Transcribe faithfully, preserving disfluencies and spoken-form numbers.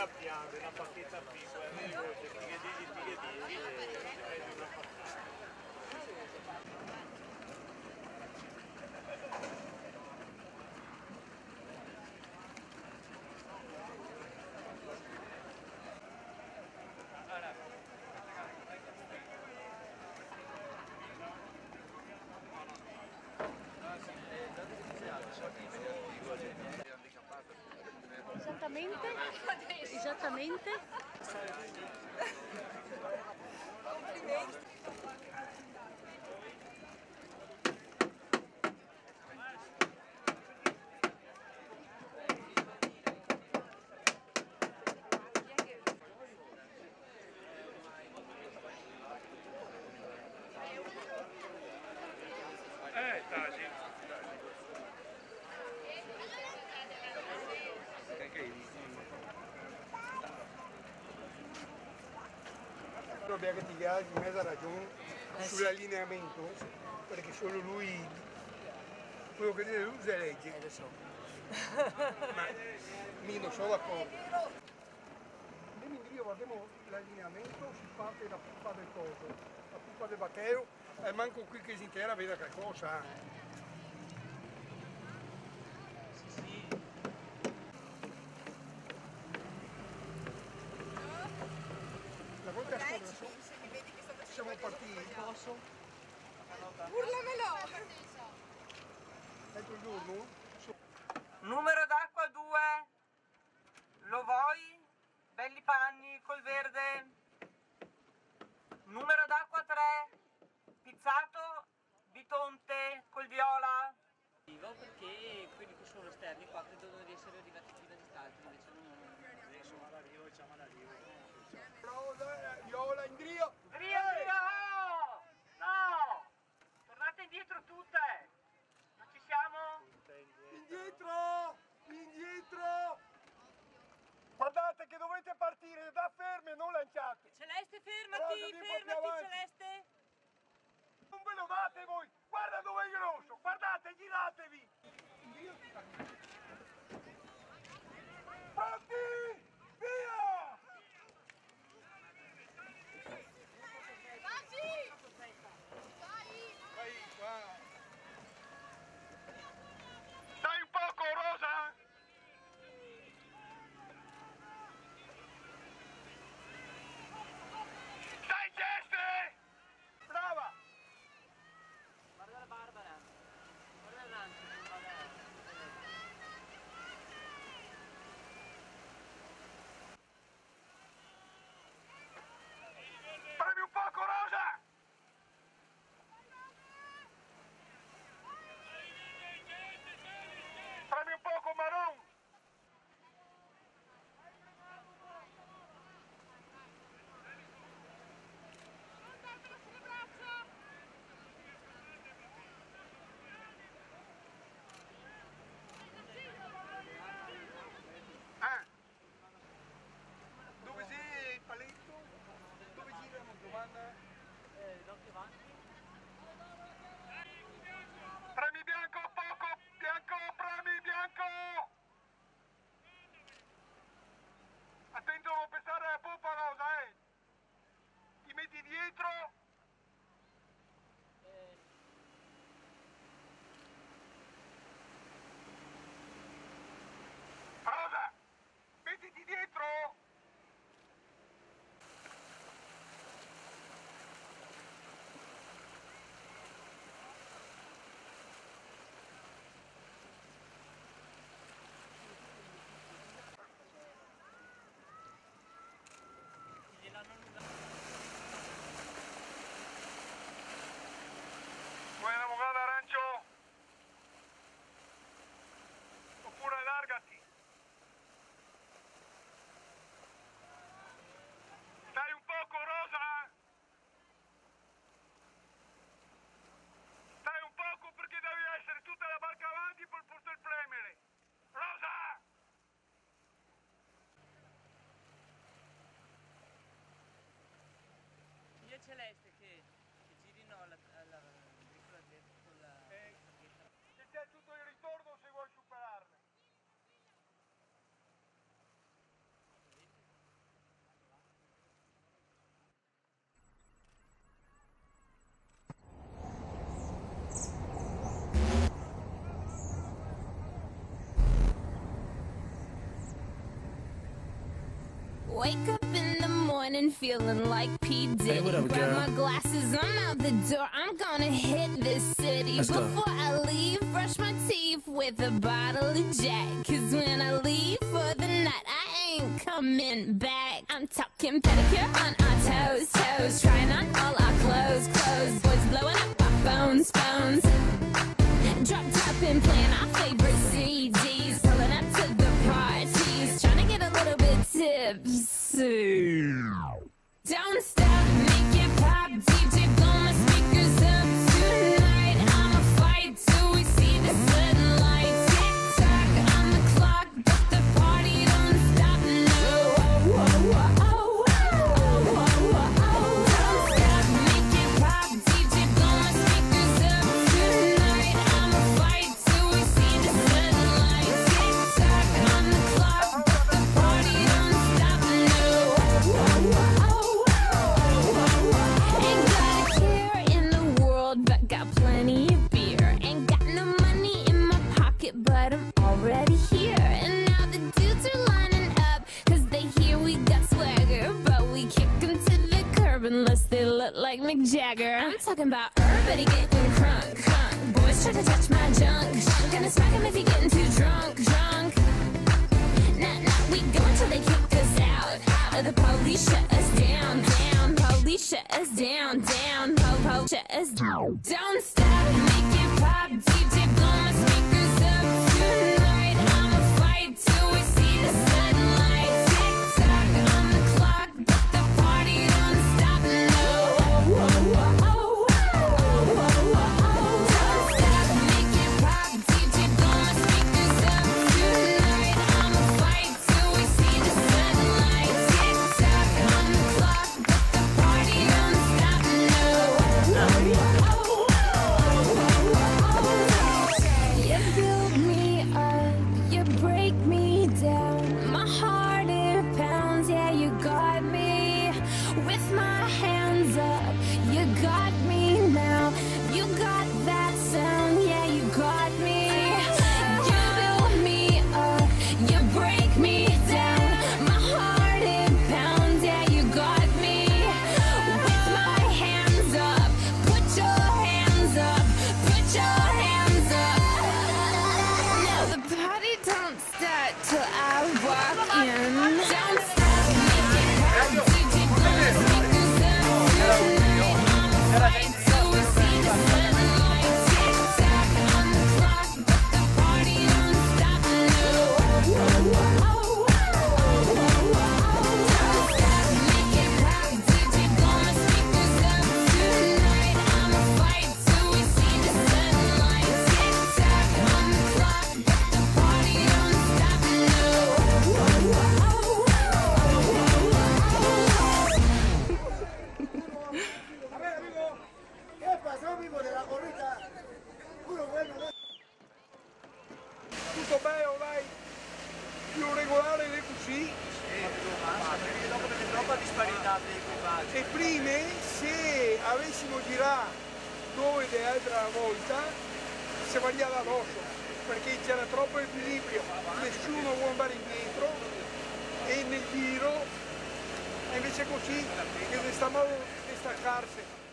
a piante, una pacchetta piccola, di volte, fighe di fighe di e una pacchetta. Esattamente? Esattamente? Complimenti! Eh, Tasi. Dobbiamo litigare in mezza ragione sull'allineamento, perché solo lui, quello che dice lui usa legge. Eh, lo so. Ma mi non sono d'accordo. Andiamo in giro, guardiamo l'allineamento, si parte da pupa del coso, la pupa del batteo, e manco qui che si intera vede qualcosa. Sì, sì. La volta Lei scorsa ci dice, mi vedi che sto facendo siamo qualcosa partiti, sbagliato. Posso? Urlamelo! ecco il giorno, Numero d'acqua due. Lo vuoi? Belli panni col verde. Numero d'acqua tre. Pizzato bitonte col viola. Perché quelli che sono esterni qua credono di essere arrivati più da distanti, invece non Adesso vado arrivo, diciamo arrivo. rosa, viola, in giro. Drio, drio! No! Tornate indietro tutte! Non ci siamo? Indietro! Indietro! Guardate che dovete partire da ferme, non lanciate! Celeste, Rosa, fermati! vieni un po' più Fermati, avanti. Celeste! Non ve lo date voi! Guarda dove è il rosso! Guardate, giratevi! Pronti? Via! Vai qua! Dai un poco, Rosa! Dai, Geste! Brava! Guarda la Barbara! Guarda l'Ancio, non va bene. Premi un poco, Rosa! Premi un poco, Maron! Ah! Dove sei il paletto? Dove girano, domanda? Eh, l'occhio avanti. Premi bianco, poco! Bianco, premi bianco! Attento a non pensare alla poppa, Rosa, eh! Ti metti dietro! Rosa! Mettiti dietro! Vuoi una mugata arancio? Oppure allargati! Dai un poco, Rosa! Dai un poco perché devi essere tutta la barca avanti per poter premere! Rosa! Io Celeste che, che girino alla, alla piccola con la... Eh, se c'è tutto il ritorno se vuoi superarle. wake up in the morning feeling like P. Diddy. Hey, what up, Grab girl? my glasses, I'm out the door. I'm gonna hit this city. Let's go. Before I leave, brush my teeth with a bottle of Jack. Cause when I leave for the night, I ain't coming back. I'm talking pedicure on our toes, toes. Trying on all our clothes, clothes. Boys blowing up our phones, phones. Drop top and playing our favorite C Ds. Pulling up to the parties. Trying to get a little bit tipsy. Don't stop, make it pop. D J blow my speakers up tonight. I'ma fight till we see the sunlight. Tick tock on the clock, but the party don't stop. No. Oh, oh, oh, oh, oh, oh, oh. Don't stop, make it pop. D J blow my speakers up tonight. I'ma fight till we see the sunlight. Tick tock on the clock, but the party don't stop. No. Oh, oh, oh. Ain't got a care in the world, but got plenty of beer. Ain't got no money in my pocket, but I'm already here. And now the dudes are lining up, cause they hear we got swagger. But we kick them to the curb unless they look like Mick Jagger. I'm talking about everybody getting crunk, crunk. Boys try to touch my junk, junk. Gonna smack him if you're getting too drunk, drunk. Nah, nah, we go until they kick us out, out. The police shut us down, down. Police shut us down, down. Po, po, shut us down. Don't stop, make it pop. D J blow my speakers up tonight. I'ma fight till we see the sunlight. Tick tock on the clock, but the party don't stop. No. Oh, oh, oh, oh, oh, oh, oh. Don't stop, make it pop. D J blow my speakers up tonight. I'ma fight till we see the sunlight. Tick tock on the clock, but the party don't stop. No. Oh, oh, oh, oh, oh. You build me up, you break me down. My heart it pounds, yeah, you got me. With my hands up, you got me now. You got that sound, yeah, you got me. You build me up, you break me down. My heart it pounds, yeah, you got me. With my hands up, put your hands up, put your hands up. Now the party don't start till I walk in. Don't stop, make it pop. D J blow my speakers up tonight. I'ma fight till we see the sunlight. Tick tock on the clock, but the party don't stop. No. Oh, oh, oh, oh, oh, oh. Don't stop, make it pop. D J blow my speakers up tonight. I'ma fight till we see the sunlight. Tick tock on the clock, but the party don't stop. No. Oh, oh, oh, oh, oh, oh. A ver, amigo, ¿qué pasó, amigo, de la gorrita? Puro bueno, ¿no? Tutto bene, ormai più regolare è così. Perché dopo c'è troppa disparità di equipaggi. E prima, se avessimo girato dove le altre una volta, si mangiava addosso, perché c'era troppo equilibrio, nessuno vuole andare indietro e nel giro, e invece così, che sta modo di staccarsi.